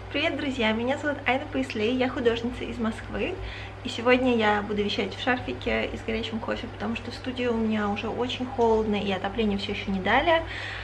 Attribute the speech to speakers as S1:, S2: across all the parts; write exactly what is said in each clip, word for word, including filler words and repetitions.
S1: Привет, друзья! Меня зовут Айна Поислей, я художница из Москвы. И сегодня я буду вещать в шарфике и с горячим кофе, потому что в студии у меня уже очень холодно и отопление все еще не дали.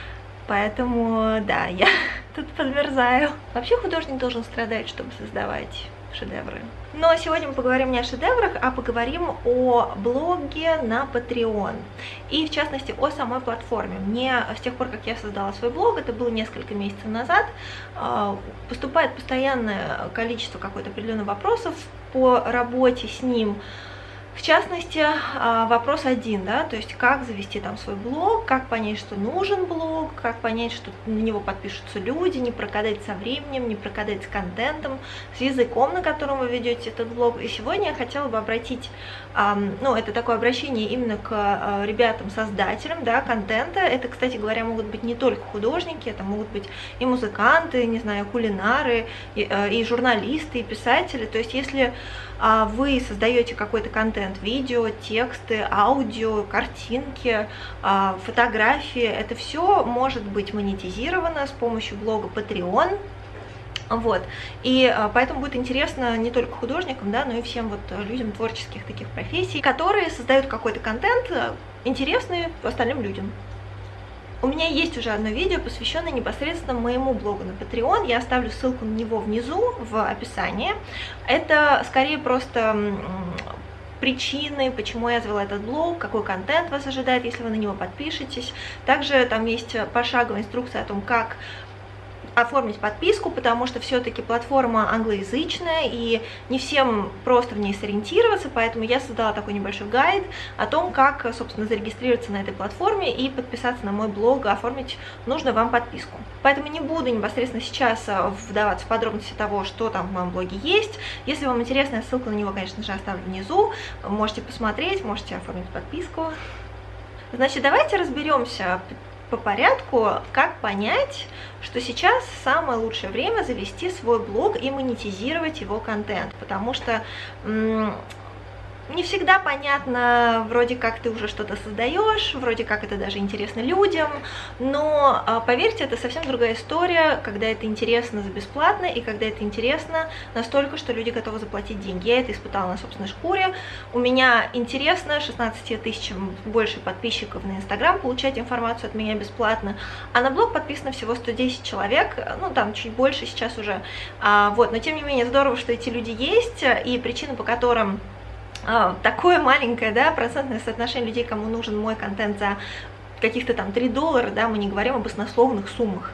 S1: Поэтому, да, я тут подмерзаю. Вообще художник должен страдать, чтобы создавать шедевры. Но сегодня мы поговорим не о шедеврах, а поговорим о блоге на Patreon. И в частности о самой платформе. Мне с тех пор, как я создала свой блог, это было несколько месяцев назад, поступает постоянное количество какое-то определенных вопросов по работе с ним. В частности, вопрос один, да, то есть как завести там свой блог, как понять, что нужен блог, как понять, что на него подпишутся люди, не прокадать со временем, не прокадать с контентом, с языком, на котором вы ведете этот блог. И сегодня я хотела бы обратить, ну, это такое обращение именно к ребятам-создателям, да, контента. Это, кстати говоря, могут быть не только художники, это могут быть и музыканты, не знаю, кулинары, и, и журналисты, и писатели. То есть если вы создаете какой-то контент, видео, тексты, аудио, картинки, фотографии, это все может быть монетизировано с помощью блога Patreon. Вот, и поэтому будет интересно не только художникам, да, но и всем вот людям творческих таких профессий, которые создают какой-то контент, интересный остальным людям. У меня есть уже одно видео, посвященное непосредственно моему блогу на Patreon. Я оставлю ссылку на него внизу в описании. Это скорее просто причины, почему я завела этот блог, какой контент вас ожидает, если вы на него подпишетесь. Также там есть пошаговая инструкция о том, как оформить подписку, потому что все-таки платформа англоязычная, и не всем просто в ней сориентироваться, поэтому я создала такой небольшой гайд о том, как, собственно, зарегистрироваться на этой платформе и подписаться на мой блог, оформить нужную вам подписку. Поэтому не буду непосредственно сейчас вдаваться в подробности того, что там в моем блоге есть. Если вам интересно, я ссылку на него, конечно же, оставлю внизу. Можете посмотреть, можете оформить подписку. Значит, давайте разберемся по порядку, как понять, что сейчас самое лучшее время завести свой блог и монетизировать его контент, потому что не всегда понятно, вроде как ты уже что-то создаешь, вроде как это даже интересно людям, но поверьте, это совсем другая история, когда это интересно за бесплатно и когда это интересно настолько, что люди готовы заплатить деньги. Я это испытала на собственной шкуре. У меня интересно шестнадцати тысячам больше подписчиков на Инстаграм получать информацию от меня бесплатно, а на блог подписано всего сто десять человек, ну там чуть больше сейчас уже, а, вот, но тем не менее здорово, что эти люди есть, и причины, по которым такое маленькое, да, процентное соотношение людей, кому нужен мой контент за каких-то там три доллара, да, мы не говорим об баснословных суммах.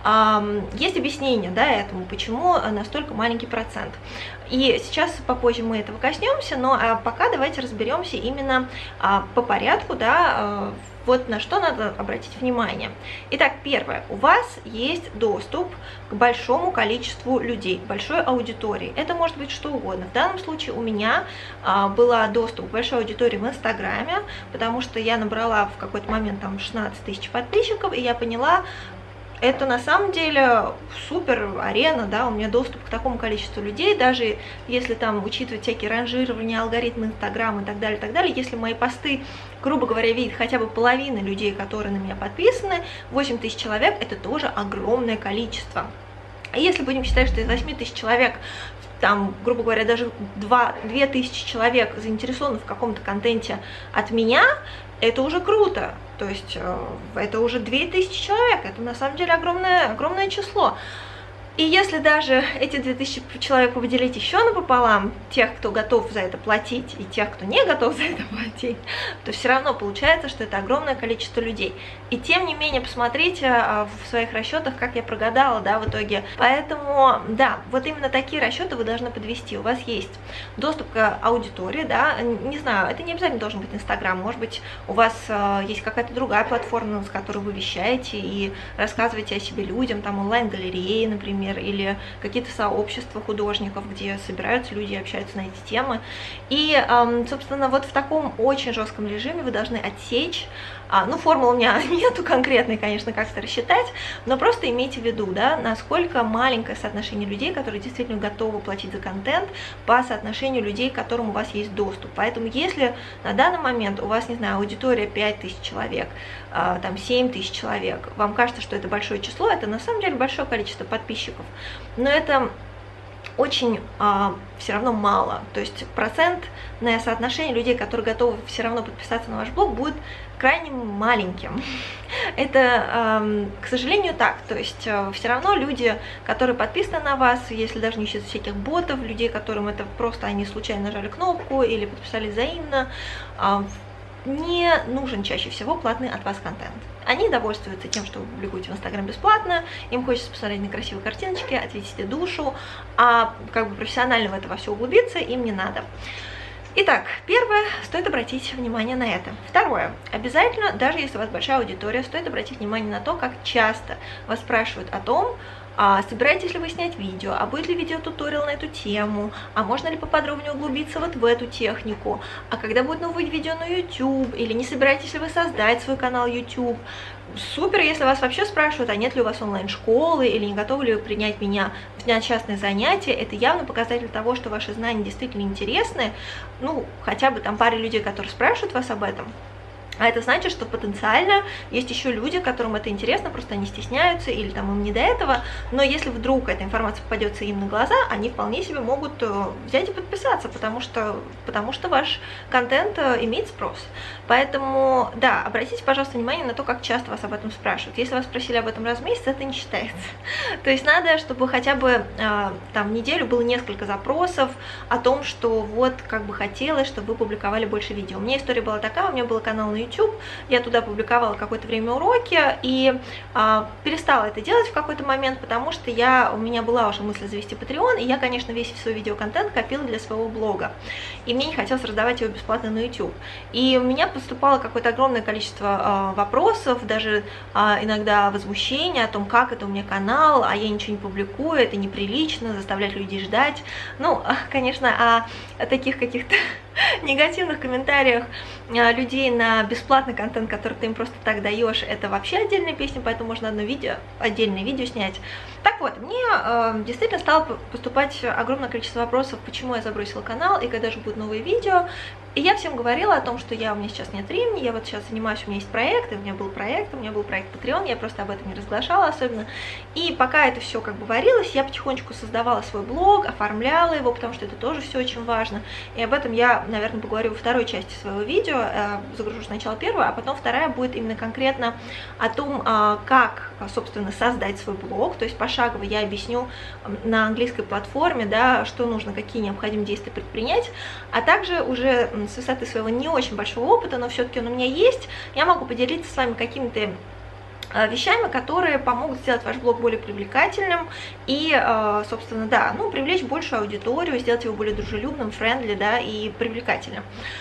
S1: Есть объяснение, да, этому, почему настолько маленький процент. И сейчас попозже мы этого коснемся, но пока давайте разберемся именно по порядку, да, вот на что надо обратить внимание. Итак, первое. У вас есть доступ к большому количеству людей, к большой аудитории. Это может быть что угодно. В данном случае у меня а, была доступ к большой аудитории в Инстаграме, потому что я набрала в какой-то момент там шестнадцать тысяч подписчиков, и я поняла, это на самом деле супер арена, да, у меня доступ к такому количеству людей, даже если там учитывать всякие ранжирования, алгоритмы Инстаграма и так далее, и так далее, если мои посты, грубо говоря, видит хотя бы половина людей, которые на меня подписаны, восемь тысяч человек, это тоже огромное количество. А если будем считать, что из восьми тысяч человек, там, грубо говоря, даже две тысячи человек заинтересованы в каком-то контенте от меня, это уже круто, то есть это уже две тысячи человек, это на самом деле огромное, огромное число. И если даже эти две тысячи человек поделить еще напополам, тех, кто готов за это платить, и тех, кто не готов за это платить, то все равно получается, что это огромное количество людей. И тем не менее, посмотрите в своих расчетах, как я прогадала, да, в итоге. Поэтому, да, вот именно такие расчеты вы должны подвести. У вас есть доступ к аудитории, да, не знаю, это не обязательно должен быть Инстаграм, может быть, у вас есть какая-то другая платформа, с которой вы вещаете и рассказываете о себе людям, там онлайн-галереи, например, или какие-то сообщества художников, где собираются люди и общаются на эти темы. И, собственно, вот в таком очень жестком режиме вы должны отсечь А, ну, формулы у меня нету конкретной, конечно, как это рассчитать, но просто имейте в виду, да, насколько маленькое соотношение людей, которые действительно готовы платить за контент, по соотношению людей, к которым у вас есть доступ. Поэтому если на данный момент у вас, не знаю, аудитория пять тысяч человек, а, там семь тысяч человек, вам кажется, что это большое число, это на самом деле большое количество подписчиков, но это очень а, все равно мало, то есть процентное соотношение людей, которые готовы все равно подписаться на ваш блог, будет крайне маленьким. Это, к сожалению, так, то есть все равно люди, которые подписаны на вас, если даже не считать всяких ботов, людей, которым это просто они случайно нажали кнопку или подписались взаимно, не нужен чаще всего платный от вас контент. Они довольствуются тем, что вы публикуете в Инстаграм бесплатно, им хочется посмотреть на красивые картиночки, ответить себе душу, а как бы профессионально в это во все углубиться им не надо. Итак, первое, стоит обратить внимание на это. Второе, обязательно, даже если у вас большая аудитория, стоит обратить внимание на то, как часто вас спрашивают о том, а собираетесь ли вы снять видео, а будет ли видеотуториал на эту тему, а можно ли поподробнее углубиться вот в эту технику, а когда будет новое видео на YouTube, или не собираетесь ли вы создать свой канал YouTube. Супер, если вас вообще спрашивают, а нет ли у вас онлайн-школы, или не готовы ли вы принять меня на частные занятия, это явно показатель того, что ваши знания действительно интересны, ну, хотя бы там паре людей, которые спрашивают вас об этом. А это значит, что потенциально есть еще люди, которым это интересно, просто они стесняются или там им не до этого, но если вдруг эта информация попадется им на глаза, они вполне себе могут взять и подписаться, потому что, потому что ваш контент имеет спрос. Поэтому, да, обратите, пожалуйста, внимание на то, как часто вас об этом спрашивают. Если вас спросили об этом раз в месяц, это не считается. То есть надо, чтобы хотя бы там в неделю было несколько запросов о том, что вот как бы хотелось, чтобы вы публиковали больше видео. У меня история была такая, у меня был канал на YouTube, я туда публиковала какое-то время уроки и а, перестала это делать в какой-то момент, потому что я, у меня была уже мысль завести Patreon, и я, конечно, весь свой видеоконтент копила для своего блога, и мне не хотелось раздавать его бесплатно на YouTube. И у меня поступало какое-то огромное количество а, вопросов, даже а, иногда возмущения о том, как это у меня канал, а я ничего не публикую, это неприлично, заставлять людей ждать. Ну, конечно, о, о таких каких-то негативных комментариях людей на бесплатный контент, который ты им просто так даешь, это вообще отдельная песня, поэтому можно одно видео, отдельное видео снять. Так вот, мне э, действительно стало поступать огромное количество вопросов, почему я забросила канал и когда же будут новые видео. И я всем говорила о том, что я, у меня сейчас нет времени, я вот сейчас занимаюсь, у меня есть проект, и у меня был проект, у меня был проект Patreon, я просто об этом не разглашала особенно. И пока это все как бы варилось, я потихонечку создавала свой блог, оформляла его, потому что это тоже все очень важно. И об этом я, наверное, поговорю во второй части своего видео, э, загружу сначала первую, а потом вторая будет именно конкретно о том, э, как, собственно, создать свой блог, то есть пошагово я объясню на английской платформе, да, что нужно, какие необходимые действия предпринять, а также уже с высоты своего не очень большого опыта, но все-таки он у меня есть, я могу поделиться с вами какими-то вещами, которые помогут сделать ваш блог более привлекательным и, собственно, да, ну, привлечь большую аудиторию, сделать его более дружелюбным, френдли, да, и привлекательным.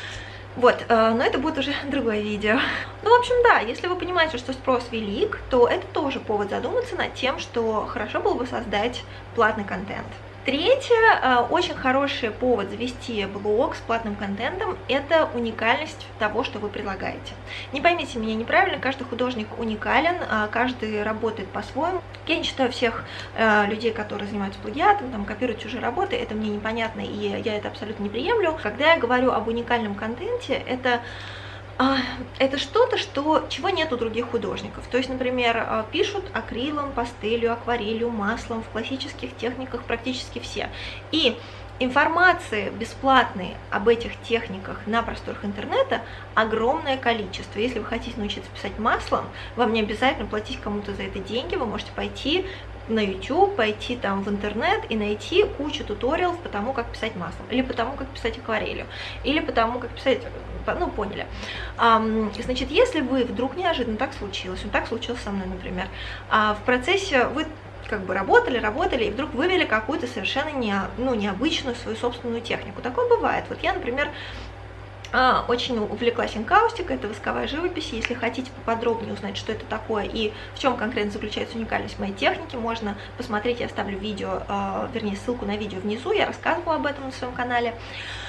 S1: Вот, но это будет уже другое видео. Ну, в общем, да, если вы понимаете, что спрос велик, то это тоже повод задуматься над тем, что хорошо было бы создать платный контент. Третье, очень хороший повод завести блог с платным контентом – это уникальность того, что вы предлагаете. Не поймите меня неправильно, каждый художник уникален, каждый работает по-своему. Я не считаю всех людей, которые занимаются плагиатом, там, копируют чужие работы, это мне непонятно, и я это абсолютно не приемлю. Когда я говорю об уникальном контенте, это... это что-то, что, чего нет у других художников. То есть, например, пишут акрилом, пастелью, акварелью, маслом, в классических техниках практически все. И информации бесплатной об этих техниках на просторах интернета огромное количество. Если вы хотите научиться писать маслом, вам не обязательно платить кому-то за это деньги, вы можете пойти на YouTube, пойти там в интернет и найти кучу туториалов по тому, как писать маслом, или по тому, как писать акварелью, или по тому, как писать, ну, поняли. Значит, если вы вдруг неожиданно так случилось, ну, так случилось со мной, например, в процессе вы как бы работали, работали, и вдруг вывели какую-то совершенно не, ну, необычную свою собственную технику. Такое бывает. Вот я, например, очень увлеклась энкаустикой, это восковая живопись. Если хотите поподробнее узнать, что это такое и в чем конкретно заключается уникальность моей техники, можно посмотреть, я оставлю видео, вернее, ссылку на видео внизу, я рассказывала об этом на своем канале.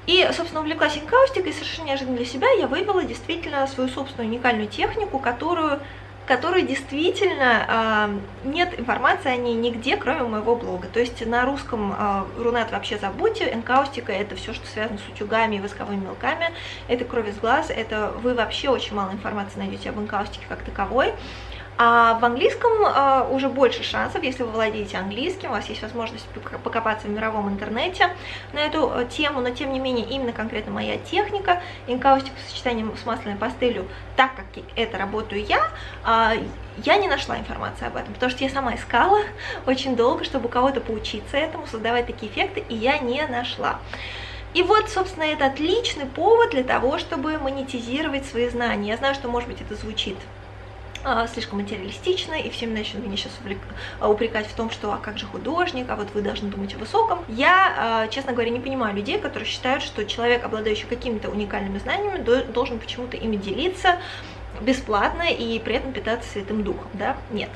S1: И, собственно, увлеклась энкаустикой, и совершенно неожиданно для себя я вывела действительно свою собственную уникальную технику, которую, которую действительно э, нет информации о ней нигде, кроме моего блога. То есть на русском э, Рунет вообще забудьте, энкаустика — это все, что связано с утюгами и восковыми мелками, это кровь из глаз, это вы вообще очень мало информации найдете об энкаустике как таковой. А в английском э, уже больше шансов, если вы владеете английским, у вас есть возможность покопаться в мировом интернете на эту э, тему, но тем не менее именно конкретно моя техника, энкаустика с сочетанием с масляной пастелью, так как это работаю я, э, я не нашла информации об этом, потому что я сама искала очень долго, чтобы у кого-то поучиться этому, создавать такие эффекты, и я не нашла. И вот, собственно, это отличный повод для того, чтобы монетизировать свои знания. Я знаю, что, может быть, это звучит слишком материалистично, и всем начнут меня сейчас упрекать в том, что а как же художник, а вот вы должны думать о высоком. Я, честно говоря, не понимаю людей, которые считают, что человек, обладающий какими-то уникальными знаниями, должен почему-то ими делиться бесплатно и при этом питаться Святым Духом, да? Нет.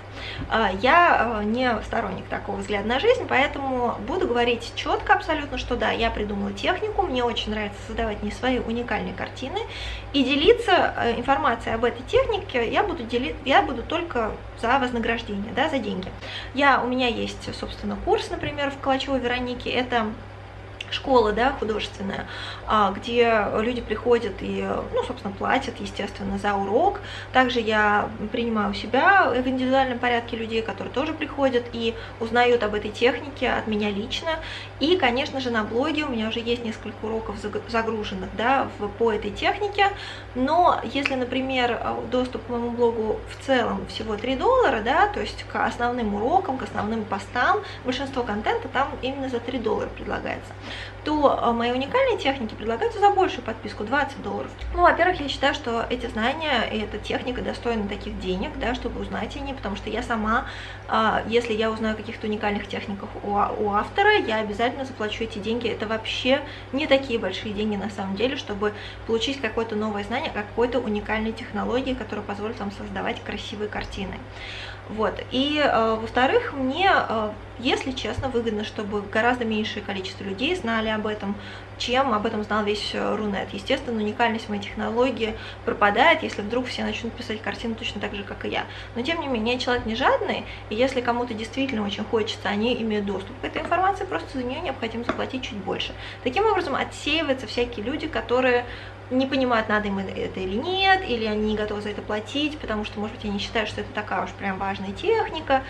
S1: Я не сторонник такого взгляда на жизнь, поэтому буду говорить четко абсолютно, что да, я придумала технику, мне очень нравится создавать не свои уникальные картины, и делиться информацией об этой технике я буду делить, я буду только за вознаграждение, да, за деньги. Я, у меня есть, собственно, курс, например, в Калачевой Веронике, это школа, да, художественная, где люди приходят и, ну, собственно, платят, естественно, за урок. Также я принимаю у себя в индивидуальном порядке людей, которые тоже приходят и узнают об этой технике от меня лично. И, конечно же, на блоге у меня уже есть несколько уроков загруженных, да, по этой технике. Но если, например, доступ к моему блогу в целом всего три доллара, да, то есть к основным урокам, к основным постам, большинство контента там именно за три доллара предлагается, то мои уникальные техники предлагаются за большую подписку, двадцать долларов. Ну, во-первых, я считаю, что эти знания и эта техника достойны таких денег, да, чтобы узнать о ней, потому что я сама, если я узнаю о каких-то уникальных техниках у, у автора, я обязательно заплачу эти деньги. Это вообще не такие большие деньги на самом деле, чтобы получить какое-то новое знание, какой-то уникальной технологии, которая позволит вам создавать красивые картины. Вот. И, э, во-вторых, мне, э, если честно, выгодно, чтобы гораздо меньшее количество людей знали об этом, чем об этом знал весь Рунет. Естественно, уникальность моей технологии пропадает, если вдруг все начнут писать картины точно так же, как и я. Но, тем не менее, я человек не жадный, и если кому-то действительно очень хочется, они имеют доступ к этой информации, просто за нее необходимо заплатить чуть больше. Таким образом, отсеиваются всякие люди, которые не понимают, надо им это или нет, или они не готовы за это платить, потому что, может быть, они считают, что это такая уж прям важная техника.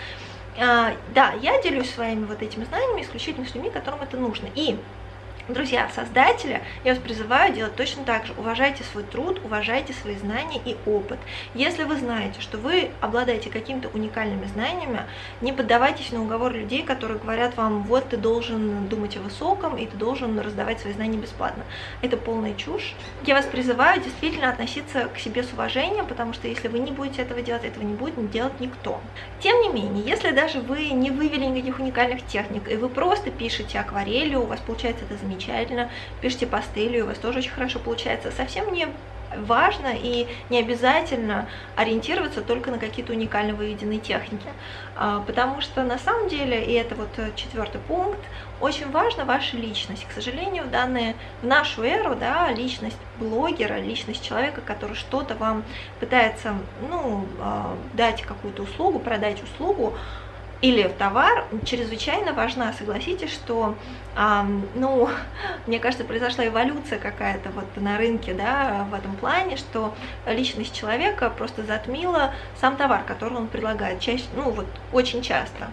S1: А, да, я делюсь своими вот этими знаниями исключительно с людьми, которым это нужно. И, друзья, создатели, я вас призываю делать точно так же. Уважайте свой труд, уважайте свои знания и опыт. Если вы знаете, что вы обладаете какими-то уникальными знаниями, не поддавайтесь на уговор людей, которые говорят вам, вот ты должен думать о высоком, и ты должен раздавать свои знания бесплатно. Это полная чушь. Я вас призываю действительно относиться к себе с уважением, потому что если вы не будете этого делать, этого не будет делать никто. Тем не менее, если даже вы не вывели никаких уникальных техник, и вы просто пишете акварелью, у вас получается это замечательно, замечательно, пишите пастелью, у вас тоже очень хорошо получается. Совсем не важно и не обязательно ориентироваться только на какие-то уникально выведенные техники, потому что на самом деле, и это вот четвертый пункт, очень важна ваша личность. К сожалению, в данные, в нашу эру, да, личность блогера, личность человека, который что-то вам пытается, ну, дать какую-то услугу, продать услугу, или товар, чрезвычайно важна. Согласитесь, что, э, ну, мне кажется, произошла эволюция какая-то вот на рынке, да, в этом плане, что личность человека просто затмила сам товар, который он предлагает, чаще, ну, вот очень часто.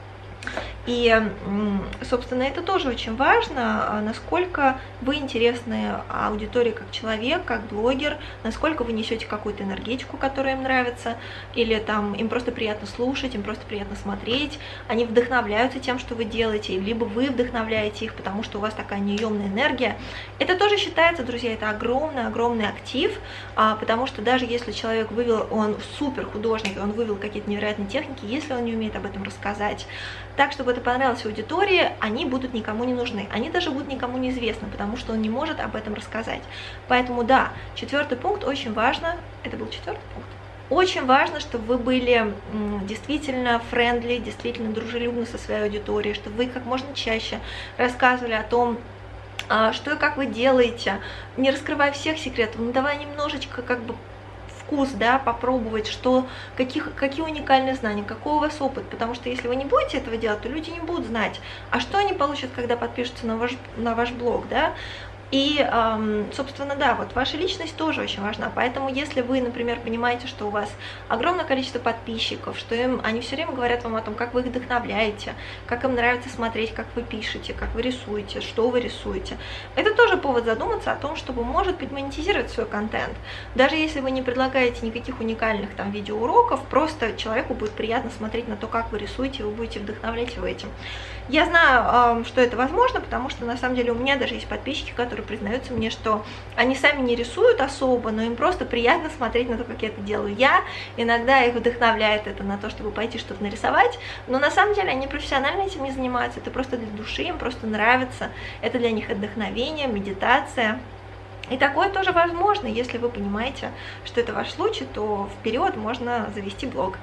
S1: И, собственно, это тоже очень важно, насколько вы интересны аудитории как человек, как блогер, насколько вы несете какую-то энергетику, которая им нравится, или там им просто приятно слушать, им просто приятно смотреть, они вдохновляются тем, что вы делаете, либо вы вдохновляете их, потому что у вас такая неемная энергия. Это тоже считается, друзья, это огромный-огромный актив, потому что даже если человек вывел, он супер художник, он вывел какие-то невероятные техники, если он не умеет об этом рассказать, так, чтобы это понравилось аудитории, они будут никому не нужны. Они даже будут никому не известны, потому что он не может об этом рассказать. Поэтому да, четвертый пункт очень важно. Это был четвертый пункт. Очень важно, чтобы вы были действительно френдли, действительно дружелюбны со своей аудиторией, чтобы вы как можно чаще рассказывали о том, что и как вы делаете, не раскрывая всех секретов, но давая немножечко как бы вкус, да, попробовать, что, каких, какие уникальные знания, какой у вас опыт, потому что если вы не будете этого делать, то люди не будут знать, а что они получат, когда подпишутся на ваш, на ваш блог, да. И, эм, собственно, да, вот ваша личность тоже очень важна, поэтому если вы, например, понимаете, что у вас огромное количество подписчиков, что им, они все время говорят вам о том, как вы их вдохновляете, как им нравится смотреть, как вы пишете, как вы рисуете, что вы рисуете, это тоже повод задуматься о том, чтобы, может быть, монетизировать свой контент. Даже если вы не предлагаете никаких уникальных там видеоуроков, просто человеку будет приятно смотреть на то, как вы рисуете, вы будете вдохновлять его этим. Я знаю, эм, что это возможно, потому что, на самом деле, у меня даже есть подписчики, которые признаются мне, что они сами не рисуют особо, но им просто приятно смотреть на то, как я это делаю я. Иногда их вдохновляет это на то, чтобы пойти что-то нарисовать, но на самом деле они профессионально этим не занимаются, это просто для души, им просто нравится, это для них вдохновение, медитация. И такое тоже возможно, если вы понимаете, что это ваш случай, то вперед можно завести блог.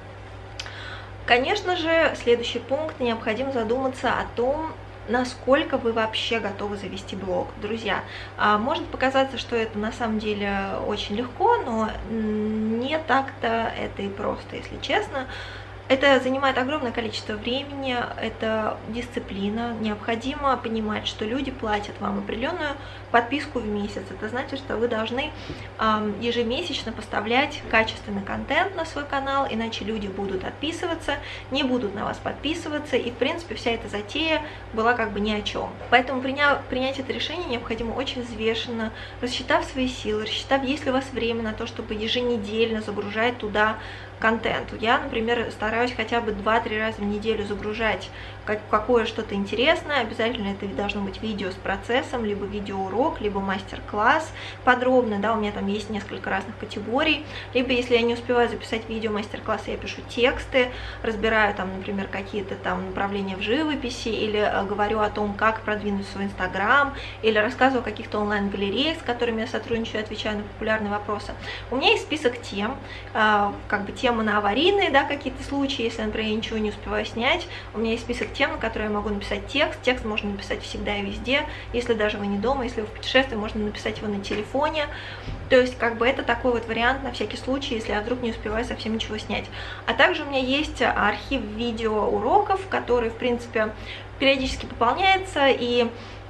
S1: Конечно же, следующий пункт, необходимо задуматься о том, насколько вы вообще готовы завести блог. Друзья, может показаться, что это на самом деле очень легко, но не так-то это и просто, если честно. Это занимает огромное количество времени, это дисциплина. Необходимо понимать, что люди платят вам определенную подписку в месяц. Это значит, что вы должны э, ежемесячно поставлять качественный контент на свой канал, иначе люди будут отписываться, не будут на вас подписываться, и в принципе вся эта затея была как бы ни о чем. Поэтому приняв, принять это решение необходимо очень взвешенно, рассчитав свои силы, рассчитав, есть ли у вас время на то, чтобы еженедельно загружать туда контент. Я, например, стараюсь хотя бы два-три раза в неделю загружать какое что-то интересное. Обязательно это должно быть видео с процессом, либо видеоурок, либо мастер-класс подробно, да, у меня там есть несколько разных категорий. Либо, если я не успеваю записать видео мастер-класса, я пишу тексты, разбираю там, например, какие-то там направления в живописи, или говорю о том, как продвинуть свой инстаграм, или рассказываю о каких-то онлайн-галереях, с которыми я сотрудничаю, отвечаю на популярные вопросы. У меня есть список тем, как бы темы на аварийные, да, какие-то случаи, если, например, я ничего не успеваю снять, у меня есть список тем, на которые я могу написать текст. Текст можно написать всегда и везде, если даже вы не дома, если вы в путешествии, можно написать его на телефоне. То есть, как бы это такой вот вариант на всякий случай, если я вдруг не успеваю совсем ничего снять. А также у меня есть архив видеоуроков, который, в принципе, периодически пополняется, и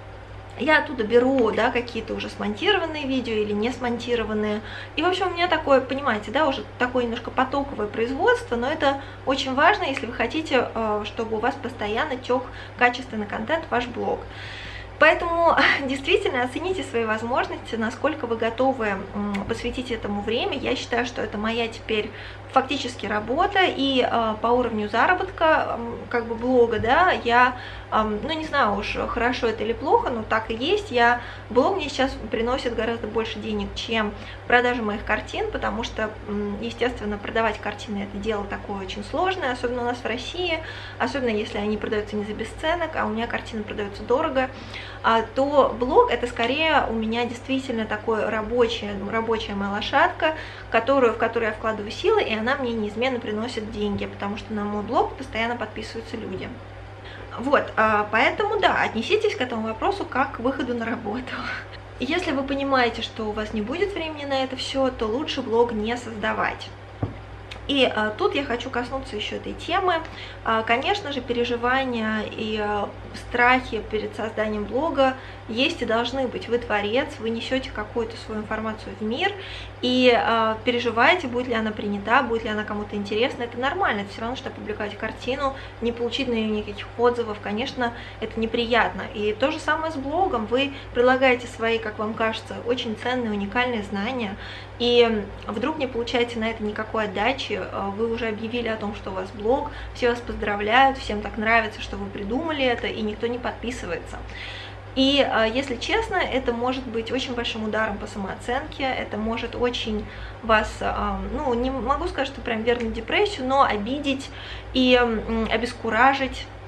S1: я оттуда беру, да, какие-то уже смонтированные видео или не смонтированные. И, в общем, у меня такое, понимаете, да, уже такое немножко потоковое производство, но это очень важно, если вы хотите, чтобы у вас постоянно тек качественный контент в ваш блог. Поэтому действительно оцените свои возможности, насколько вы готовы посвятить этому время. Я считаю, что это моя теперь фактически работа, и э, по уровню заработка, э, как бы блога, да, я, э, ну не знаю уж, хорошо это или плохо, но так и есть, я, блог мне сейчас приносит гораздо больше денег, чем продажа моих картин, потому что, э, естественно, продавать картины это дело такое очень сложное, особенно у нас в России, особенно если они продаются не за бесценок, а у меня картины продаются дорого, а, то блог это скорее у меня действительно такой рабочая, рабочая моя лошадка, которую, в которую я вкладываю силы, и она мне неизменно приносит деньги, потому что на мой блог постоянно подписываются люди. Вот, поэтому, да, отнеситесь к этому вопросу как к выходу на работу. Если вы понимаете, что у вас не будет времени на это все, то лучше блог не создавать. И а, тут я хочу коснуться еще этой темы. А, конечно же, переживания и а, страхи перед созданием блога есть и должны быть. Вы творец, вы несете какую-то свою информацию в мир, и а, переживаете, будет ли она принята, будет ли она кому-то интересна. Это нормально, это все равно, что опубликовать картину, не получить на нее никаких отзывов. Конечно, это неприятно. И то же самое с блогом. Вы предлагаете свои, как вам кажется, очень ценные, уникальные знания, и вдруг не получаете на это никакой отдачи, вы уже объявили о том, что у вас блог, все вас поздравляют, всем так нравится, что вы придумали это, и никто не подписывается. И, если честно, это может быть очень большим ударом по самооценке, это может очень вас, ну, не могу сказать, что прям вернуть в депрессию, но обидеть и обескуражить.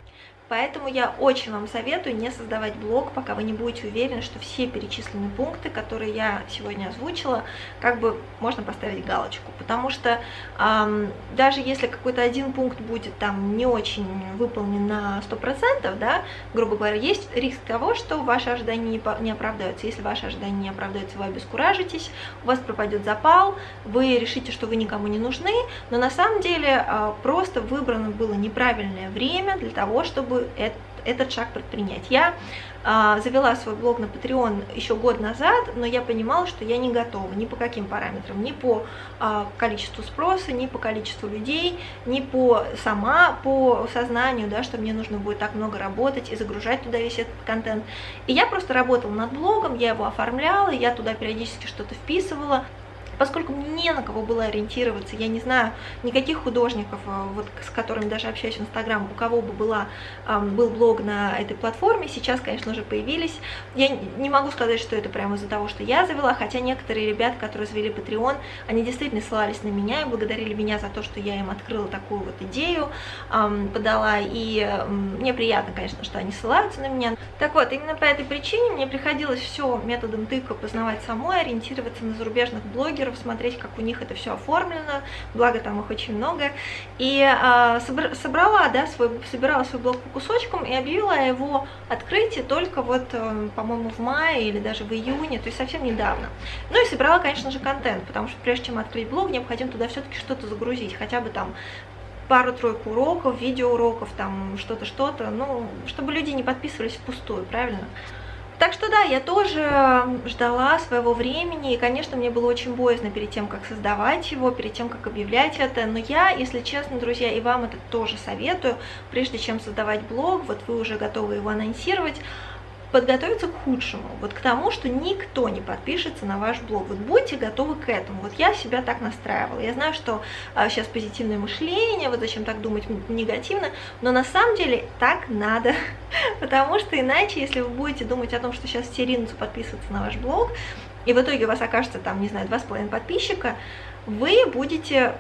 S1: Поэтому я очень вам советую не создавать блог, пока вы не будете уверены, что все перечисленные пункты, которые я сегодня озвучила, как бы можно поставить галочку. Потому что эм, даже если какой-то один пункт будет там не очень выполнен на сто процентов, да, грубо говоря, есть риск того, что ваши ожидания не оправдаются. Если ваши ожидания не оправдаются, вы обескуражитесь, у вас пропадет запал, вы решите, что вы никому не нужны, но на самом деле э, просто выбрано было неправильное время для того, чтобы этот шаг предпринять. Я э, завела свой блог на Patreon еще год назад, но я понимала, что я не готова ни по каким параметрам, ни по э, количеству спроса, ни по количеству людей, ни по сама по сознанию, да, что мне нужно будет так много работать и загружать туда весь этот контент. И я просто работала над блогом, я его оформляла, я туда периодически что-то вписывала. Поскольку мне не на кого было ориентироваться, я не знаю никаких художников, вот, с которыми даже общаюсь в Инстаграм, у кого бы была, был блог на этой платформе, сейчас, конечно, уже появились. Я не могу сказать, что это прямо из-за того, что я завела, хотя некоторые ребята, которые завели Patreon, они действительно ссылались на меня и благодарили меня за то, что я им открыла такую вот идею, подала, и мне приятно, конечно, что они ссылаются на меня. Так вот, именно по этой причине мне приходилось все методом тыка познавать самой, ориентироваться на зарубежных блогеров, смотреть, как у них это все оформлено, благо там их очень много, и э, собрала, да, свой, собирала свой блог по кусочкам и объявила о его открытии только вот, э, по-моему, в мае или даже в июне, то есть совсем недавно. Ну и собирала, конечно же, контент, потому что прежде чем открыть блог, необходимо туда все-таки что-то загрузить, хотя бы там пару-тройку уроков, видеоуроков, там что-то, что-то, ну, чтобы люди не подписывались впустую, правильно? Так что да, я тоже ждала своего времени, и, конечно, мне было очень боязно перед тем, как создавать его, перед тем, как объявлять это, но я, если честно, друзья, и вам это тоже советую, прежде чем создавать блог, вот вы уже готовы его анонсировать, подготовиться к худшему, вот к тому, что никто не подпишется на ваш блог. Вот будьте готовы к этому. Вот я себя так настраивала. Я знаю, что а, сейчас позитивное мышление, вот зачем так думать негативно, но на самом деле так надо, потому что иначе, если вы будете думать о том, что сейчас все ринутся подписываться на ваш блог, и в итоге у вас окажется там, не знаю, два с половиной подписчика, вы будете,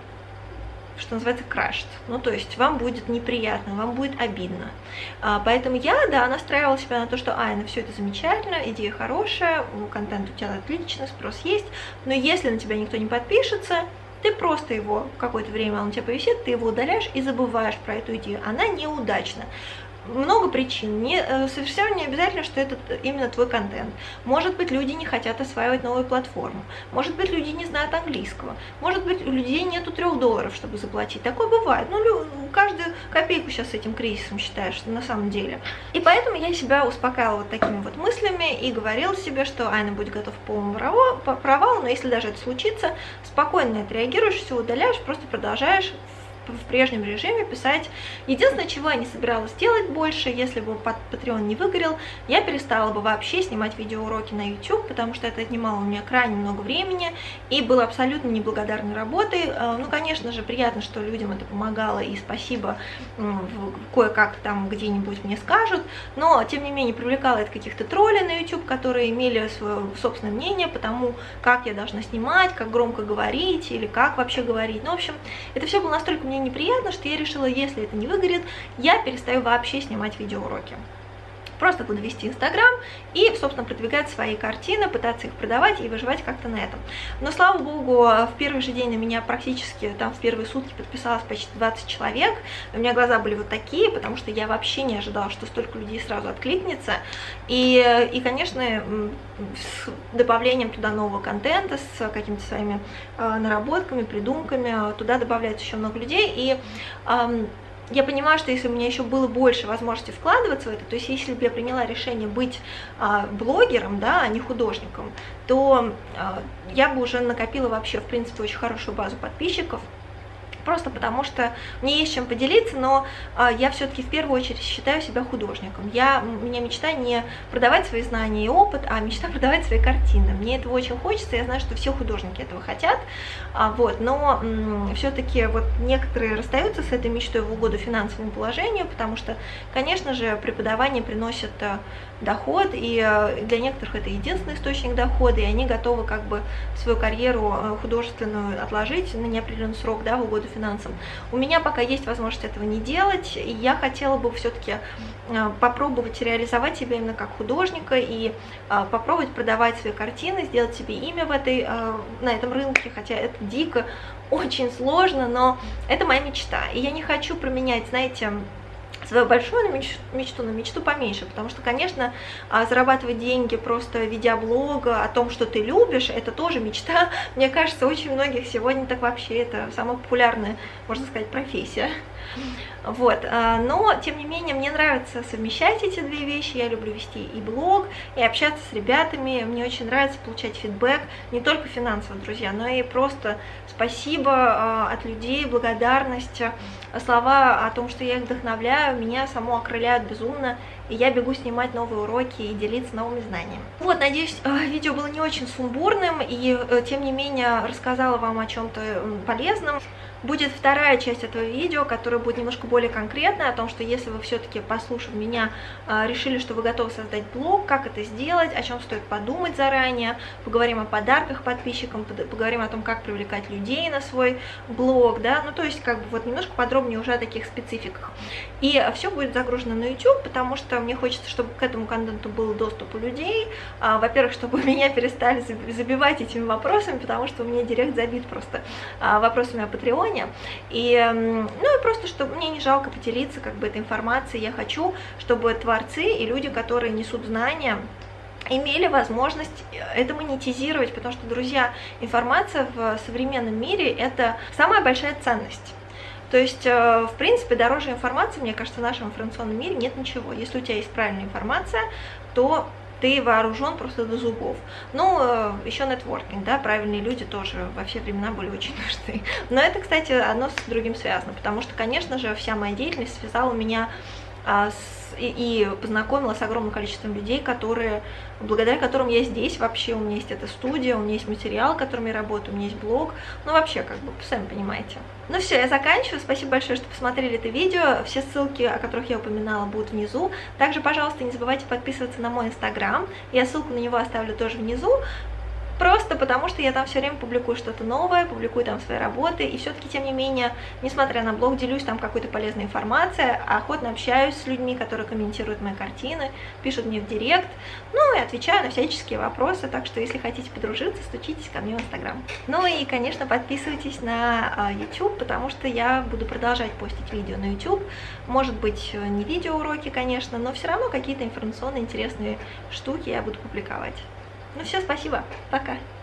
S1: что называется, крашт. Ну, то есть вам будет неприятно, вам будет обидно. А, поэтому я, да, настраивала себя на то, что, ай, ну все это замечательно, идея хорошая, контент у тебя отличный, спрос есть, но если на тебя никто не подпишется, ты просто его какое-то время, он у тебя повисит, ты его удаляешь и забываешь про эту идею. Она неудачна. Много причин, не, совершенно не обязательно, что это именно твой контент. Может быть, люди не хотят осваивать новую платформу, может быть, люди не знают английского, может быть, у людей нету трех долларов, чтобы заплатить. Такое бывает, ну, каждую копейку сейчас с этим кризисом считаешь, на самом деле. И поэтому я себя успокаивала вот такими вот мыслями и говорила себе, что Айна будет готова к полному провалу, но если даже это случится, спокойно отреагируешь, все удаляешь, просто продолжаешь в прежнем режиме писать. Единственное, чего я не собиралась делать больше, если бы Patreon не выгорел, я перестала бы вообще снимать видеоуроки на YouTube, потому что это отнимало у меня крайне много времени и было абсолютно неблагодарной работой. Ну, конечно же, приятно, что людям это помогало, и спасибо, кое-как там где-нибудь мне скажут, но, тем не менее, привлекало это каких-то троллей на YouTube, которые имели свое собственное мнение по тому, как я должна снимать, как громко говорить или как вообще говорить. Ну, в общем, это все было настолько мне неприятно, что я решила, если это не выгорит, я перестаю вообще снимать видеоуроки. Просто буду вести Инстаграм и, собственно, продвигать свои картины, пытаться их продавать и выживать как-то на этом. Но, слава богу, в первый же день на меня практически, там, в первые сутки подписалось почти двадцать человек. У меня глаза были вот такие, потому что я вообще не ожидала, что столько людей сразу откликнется. И, и конечно, с добавлением туда нового контента, с какими-то своими э, наработками, придумками, туда добавляется еще много людей. И э, я понимаю, что если у меня еще было больше возможности вкладываться в это, то есть если бы я приняла решение быть а, блогером, да, а не художником, то а, я бы уже накопила вообще, в принципе, очень хорошую базу подписчиков. Просто потому что мне есть чем поделиться, но а, я все-таки в первую очередь считаю себя художником. Я, у меня мечта не продавать свои знания и опыт, а мечта продавать свои картины. Мне этого очень хочется, я знаю, что все художники этого хотят, а, вот, но все-таки вот некоторые расстаются с этой мечтой в угоду финансовому положению, потому что, конечно же, преподавание приносит а, доход, и а, для некоторых это единственный источник дохода, и они готовы как бы свою карьеру художественную отложить на неопределенный срок, да, в угоду финансам. У меня пока есть возможность этого не делать, и я хотела бы все-таки попробовать реализовать себя именно как художника и попробовать продавать свои картины, сделать себе имя в этой, на этом рынке, хотя это дико, очень сложно, но это моя мечта. И я не хочу променять, знаете, свою большую мечту на мечту поменьше, потому что, конечно, зарабатывать деньги просто ведя блога о том, что ты любишь, это тоже мечта. Мне кажется, очень многих сегодня так вообще это самая популярная, можно сказать, профессия. Вот, но, тем не менее, мне нравится совмещать эти две вещи, я люблю вести и блог, и общаться с ребятами, мне очень нравится получать фидбэк, не только финансово, друзья, но и просто спасибо от людей, благодарность, слова о том, что я их вдохновляю, меня само окрыляют безумно, и я бегу снимать новые уроки и делиться новыми знаниями. Вот, надеюсь, видео было не очень сумбурным, и, тем не менее, рассказала вам о чем-то полезном. Будет вторая часть этого видео, которая будет немножко более конкретная, о том, что если вы все-таки, послушав меня, решили, что вы готовы создать блог, как это сделать, о чем стоит подумать заранее, поговорим о подарках подписчикам, поговорим о том, как привлекать людей на свой блог, да, ну то есть как бы вот немножко подробнее уже о таких спецификах. И все будет загружено на YouTube, потому что мне хочется, чтобы к этому контенту был доступ у людей, во-первых, чтобы меня перестали забивать этими вопросами, потому что у меня директ забит просто вопросами о Патреоне. И, ну и просто, чтобы мне не жалко поделиться как бы этой информацией. Я хочу, чтобы творцы и люди, которые несут знания, имели возможность это монетизировать, потому что, друзья, информация в современном мире – это самая большая ценность. То есть, в принципе, дороже информации, мне кажется, в нашем информационном мире нет ничего. Если у тебя есть правильная информация, то ты вооружен просто до зубов. Ну, еще нетворкинг, да, правильные люди тоже во все времена были очень нужны. Но это, кстати, одно с другим связано, потому что, конечно же, вся моя деятельность связала меня а, с, и, и познакомила с огромным количеством людей, которые, благодаря которым я здесь вообще, у меня есть эта студия, у меня есть материал, которым я работаю, у меня есть блог, ну вообще, как бы, сами понимаете. Ну все, я заканчиваю. Спасибо большое, что посмотрели это видео. Все ссылки, о которых я упоминала, будут внизу. Также, пожалуйста, не забывайте подписываться на мой инстаграм. Я ссылку на него оставлю тоже внизу. Просто потому, что я там все время публикую что-то новое, публикую там свои работы, и все-таки, тем не менее, несмотря на блог, делюсь там какой-то полезной информацией, охотно общаюсь с людьми, которые комментируют мои картины, пишут мне в директ, ну и отвечаю на всяческие вопросы, так что, если хотите подружиться, стучитесь ко мне в инстаграм. Ну и, конечно, подписывайтесь на YouTube, потому что я буду продолжать постить видео на YouTube, может быть, не видеоуроки, конечно, но все равно какие-то информационные интересные штуки я буду публиковать. Ну все, спасибо, пока.